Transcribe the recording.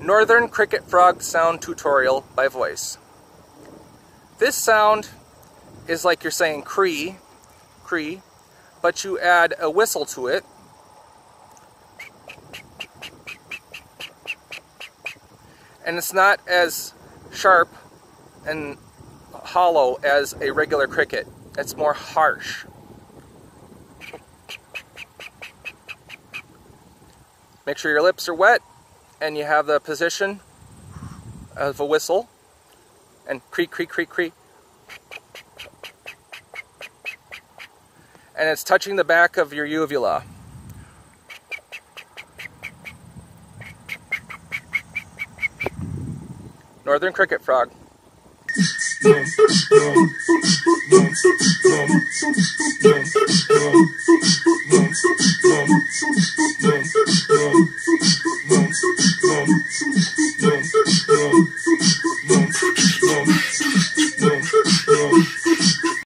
Northern Cricket Frog Sound Tutorial by voice. This sound is like you're saying cree, cree, but you add a whistle to it. And it's not as sharp and hollow as a regular cricket. It's more harsh. Make sure your lips are wet and you have the position of a whistle. And creak, creak, creak, creak. And it's touching the back of your uvula. Northern Cricket Frog.